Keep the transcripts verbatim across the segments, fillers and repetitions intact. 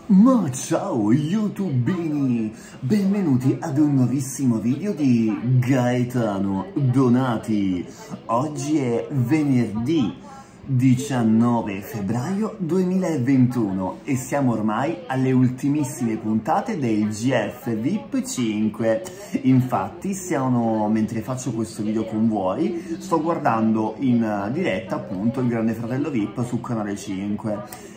Ma ciao YouTubini, benvenuti ad un nuovissimo video di Gaetano Donati. Oggi è venerdì diciannove febbraio duemilaventuno e siamo ormai alle ultimissime puntate del G F V I P cinque. Infatti siamo, mentre faccio questo video con voi, sto guardando in diretta appunto il Grande Fratello V I P su Canale cinque.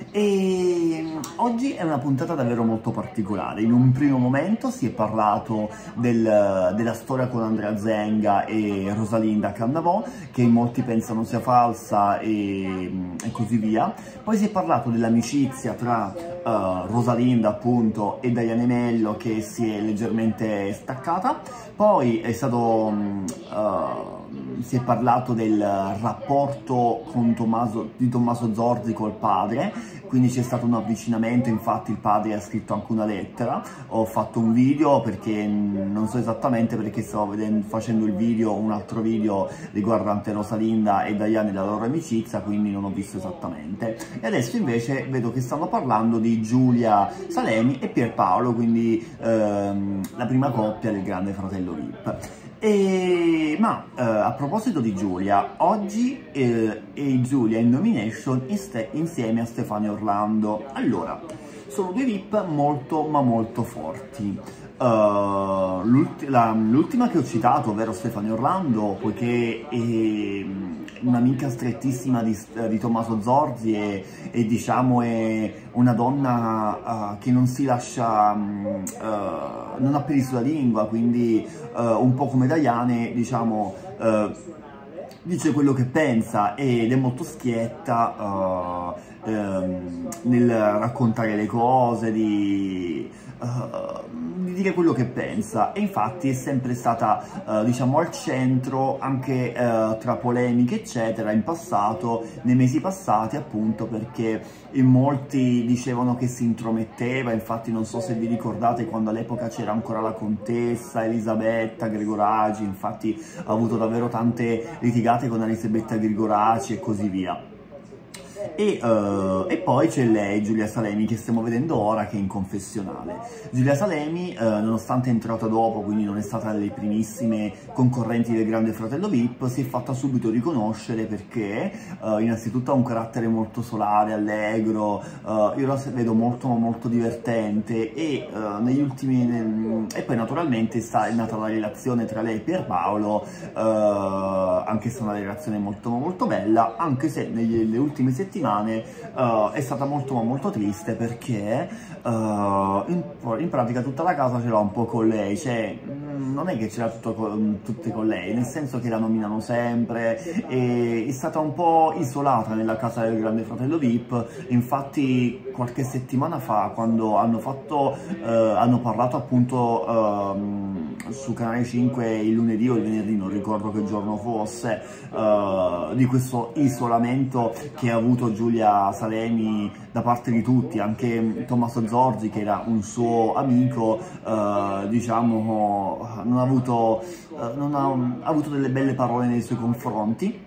E oggi è una puntata davvero molto particolare. In un primo momento si è parlato del, della storia con Andrea Zenga e Rosalinda Cannavò, che molti pensano sia falsa e, e così via. Poi si è parlato dell'amicizia tra uh, Rosalinda appunto e Diane Mello, che si è leggermente staccata. Poi è stato um, uh, si è parlato del rapporto con Tommaso, di Tommaso Zorzi col padre, quindi c'è stato un avvicinamento. Infatti il padre ha scritto anche una lettera. Ho fatto un video perché non so esattamente, perché stavo vedendo, facendo il video, un altro video riguardante Rosalinda e Diane e la loro amicizia, quindi non ho visto esattamente. E adesso invece vedo che stanno parlando di Giulia Salemi e Pierpaolo, quindi ehm, la prima coppia del Grande Fratello V I P. E, ma eh, a proposito di Giulia, oggi eh, è Giulia in nomination insieme a Stefania Orlando. Allora, sono due V I P molto ma molto forti. Uh, l'ultima che ho citato, ovvero Stefania Orlando, poiché è un'amica strettissima di, di Tommaso Zorzi e, e diciamo è una donna uh, che non si lascia, um, uh, non ha peli sulla lingua, quindi uh, un po' come Diane, diciamo, uh, dice quello che pensa ed è molto schietta uh, um, nel raccontare le cose, di, uh, di dire quello che pensa, e infatti è sempre stata uh, diciamo al centro anche uh, tra polemiche eccetera in passato, nei mesi passati, appunto perché in molti dicevano che si intrometteva. Infatti non so se vi ricordate quando all'epoca c'era ancora la contessa Elisabetta Gregoraci, infatti ha avuto davvero tante litigate con Elisabetta Gregoraci e così via. E, uh, e poi c'è lei, Giulia Salemi, che stiamo vedendo ora, che è in confessionale. Giulia Salemi, uh, nonostante è entrata dopo, quindi non è stata tra le primissime concorrenti del Grande Fratello V I P, si è fatta subito riconoscere perché uh, innanzitutto ha un carattere molto solare, allegro, uh, io la vedo molto molto divertente, e uh, negli ultimi nel... e poi naturalmente sta, è nata la relazione tra lei e Pierpaolo, uh, anche se è una relazione molto molto bella, anche se nelle ultime settimane Uh, è stata molto molto triste, perché uh, in, in pratica tutta la casa ce l'ha un po' con lei, cioè mh, non è che ce l'ha con, tutte con lei, nel senso che la nominano sempre, e è stata un po' isolata nella casa del Grande Fratello V I P. Infatti qualche settimana fa, quando hanno fatto uh, hanno parlato appunto uh, su Canale cinque il lunedì o il venerdì, non ricordo che giorno fosse, uh, di questo isolamento che ha avuto Giulia Salemi da parte di tutti, anche Tommaso Zorzi, che era un suo amico, eh, diciamo, non ha avuto, eh, non ha, ha avuto delle belle parole nei suoi confronti.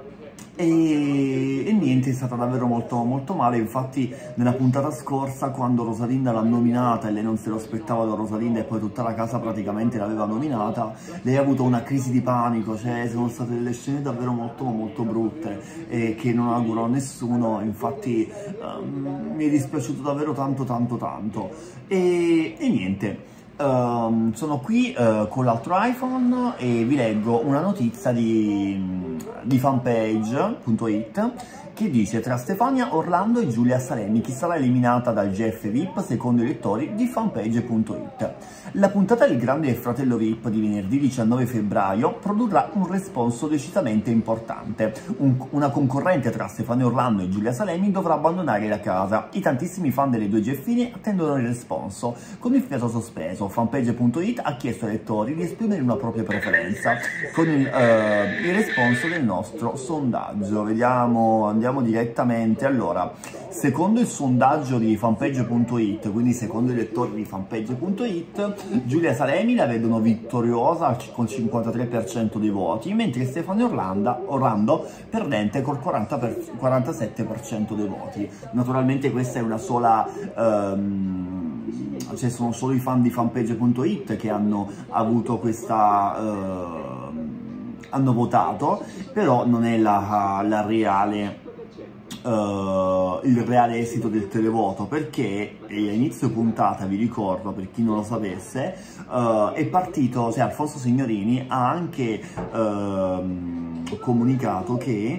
E, e niente, è stata davvero molto molto male. Infatti nella puntata scorsa, quando Rosalinda l'ha nominata e lei non se lo aspettava da Rosalinda, e poi tutta la casa praticamente l'aveva nominata, lei ha avuto una crisi di panico, cioè sono state delle scene davvero molto molto brutte e che non auguro a nessuno. Infatti um, mi è dispiaciuto davvero tanto tanto tanto e, e niente. Um, sono qui uh, con l'altro iPhone e vi leggo una notizia di, di fanpage punto it che dice: tra Stefania Orlando e Giulia Salemi, chi sarà eliminata dal G F V I P secondo i lettori di fanpage punto it. La puntata del Grande Fratello V I P di venerdì diciannove febbraio produrrà un responso decisamente importante. Un, una concorrente tra Stefania Orlando e Giulia Salemi dovrà abbandonare la casa. I tantissimi fan delle due Geffine attendono il responso. Con il fiato sospeso, fanpage punto it ha chiesto ai lettori di esprimere una propria preferenza con il, uh, il responso del nostro sondaggio. Vediamo, andiamo andiamo direttamente. Allora, secondo il sondaggio di fanpage punto it, quindi secondo i lettori di fanpage punto it, Giulia Salemi la vedono vittoriosa con cinquantatré per cento dei voti, mentre Stefano Orlando, Orlando perdente col quaranta per, quarantasette per cento dei voti. Naturalmente questa è una sola... Um, cioè sono solo i fan di fanpage punto it che hanno avuto questa... Uh, hanno votato, però non è la, la reale... Uh, il reale esito del televoto, perché a inizio puntata, vi ricordo per chi non lo sapesse, uh, è partito, cioè Alfonso Signorini ha anche uh, comunicato che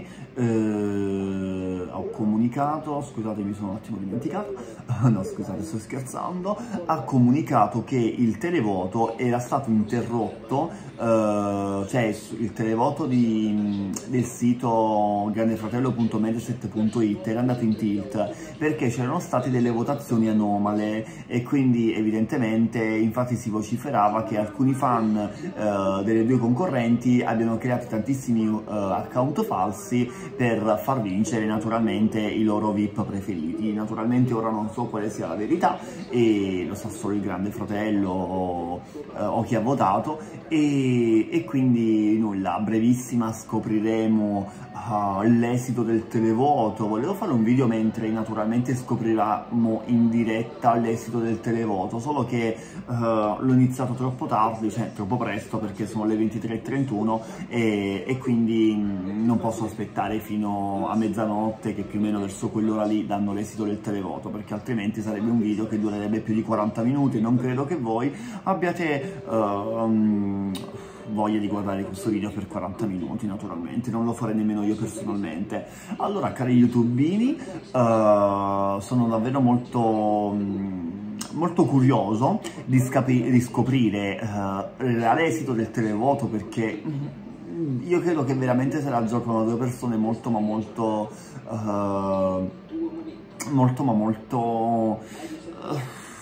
Uh, ho comunicato, scusate mi sono un attimo dimenticato, no scusate sto scherzando, ha comunicato che il televoto era stato interrotto, uh, cioè il televoto di, del sito grandefratello punto mediaset punto it era andato in tilt perché c'erano state delle votazioni anomale e quindi evidentemente infatti si vociferava che alcuni fan uh, delle due concorrenti abbiano creato tantissimi uh, account falsi per far vincere naturalmente i loro V I P preferiti. Naturalmente ora non so quale sia la verità e lo sa solo il Grande Fratello o, o chi ha votato e, e quindi nulla, a brevissima scopriremo uh, l'esito del televoto. Volevo fare un video mentre naturalmente scopriremo in diretta l'esito del televoto, solo che uh, l'ho iniziato troppo tardi, cioè troppo presto perché sono le ventitré e trentuno e, e quindi non posso aspettare fino a mezzanotte che più o meno verso quell'ora lì danno l'esito del televoto, perché altrimenti sarebbe un video che durerebbe più di quaranta minuti. Non credo che voi abbiate uh, um, voglia di guardare questo video per quaranta minuti, naturalmente non lo farei nemmeno io personalmente. Allora cari youtubini, uh, sono davvero molto um, molto curioso di, di scoprire uh, l'esito del televoto, perché io credo che veramente se la giocano due persone molto ma molto uh, molto ma molto uh,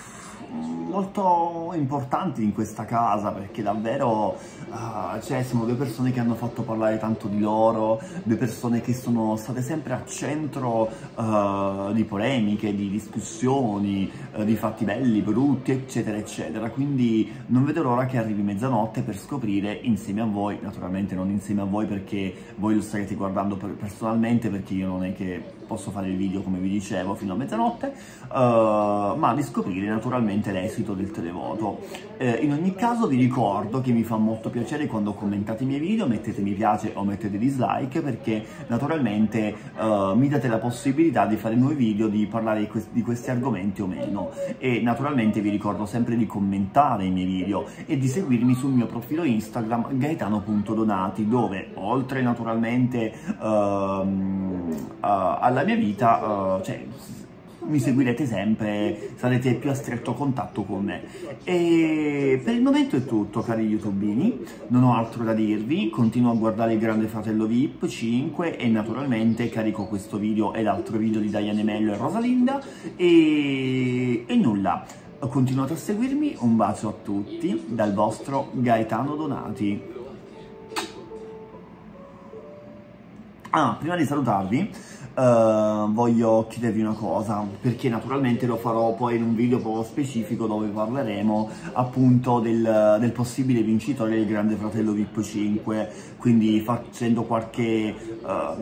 molto importanti in questa casa, perché davvero uh, cioè sono due persone che hanno fatto parlare tanto di loro, due persone che sono state sempre a centro uh, di polemiche, di discussioni, uh, di fatti belli, brutti, eccetera eccetera. Quindi non vedo l'ora che arrivi mezzanotte per scoprire insieme a voi, naturalmente non insieme a voi perché voi lo starete guardando per personalmente, perché io non è che posso fare il video come vi dicevo fino a mezzanotte, uh, ma di scoprire naturalmente l'esito del televoto. Eh, in ogni caso vi ricordo che mi fa molto piacere quando commentate i miei video, mettete mi piace o mettete dislike, perché naturalmente uh, mi date la possibilità di fare nuovi video, di parlare di, que di questi argomenti o meno. E naturalmente vi ricordo sempre di commentare i miei video e di seguirmi sul mio profilo Instagram gaetano punto donati, dove oltre naturalmente uh, uh, alla mia vita, uh, cioè mi seguirete sempre, sarete più a stretto contatto con me. E per il momento è tutto cari youtubini, non ho altro da dirvi, continuo a guardare il Grande Fratello V I P cinque e naturalmente carico questo video e l'altro video di Diane Mello e Rosalinda e, e nulla, continuate a seguirmi, un bacio a tutti dal vostro Gaetano Donati. Ah, prima di salutarvi Uh, voglio chiedervi una cosa, perché naturalmente lo farò poi in un video proprio specifico dove parleremo appunto del, del possibile vincitore del Grande Fratello V I P cinque, quindi facendo qualche uh,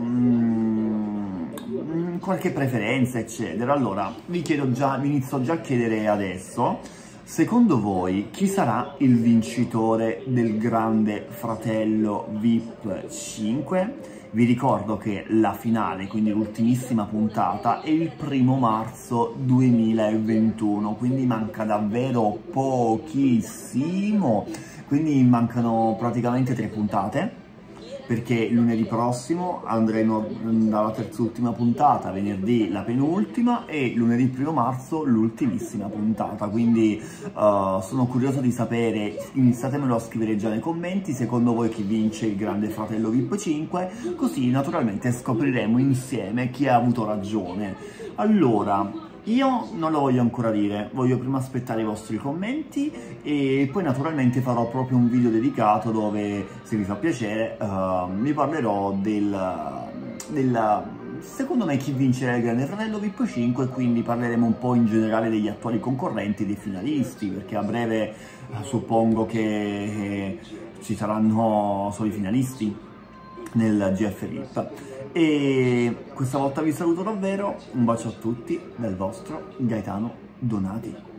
mm, qualche preferenza eccetera. Allora vi chiedo già, vi inizio già a chiedere adesso: secondo voi chi sarà il vincitore del Grande Fratello V I P cinque? Vi ricordo che la finale, quindi l'ultimissima puntata, è il primo marzo duemilaventuno, quindi manca davvero pochissimo, quindi mancano praticamente tre puntate, perché lunedì prossimo andremo dalla terz'ultima puntata, venerdì la penultima e lunedì primo marzo l'ultimissima puntata. Quindi uh, sono curioso di sapere, iniziatemelo a scrivere già nei commenti, secondo voi chi vince il Grande Fratello V I P cinque, così naturalmente scopriremo insieme chi ha avuto ragione. Allora, io non lo voglio ancora dire, voglio prima aspettare i vostri commenti e poi naturalmente farò proprio un video dedicato dove, se vi fa piacere, uh, vi parlerò del, del secondo me chi vincerà il Grande Fratello V I P cinque, quindi parleremo un po' in generale degli attuali concorrenti, dei finalisti, perché a breve eh, suppongo che eh, ci saranno solo i finalisti nel G F V I P. E questa volta vi saluto davvero, un bacio a tutti dal vostro Gaetano Donati.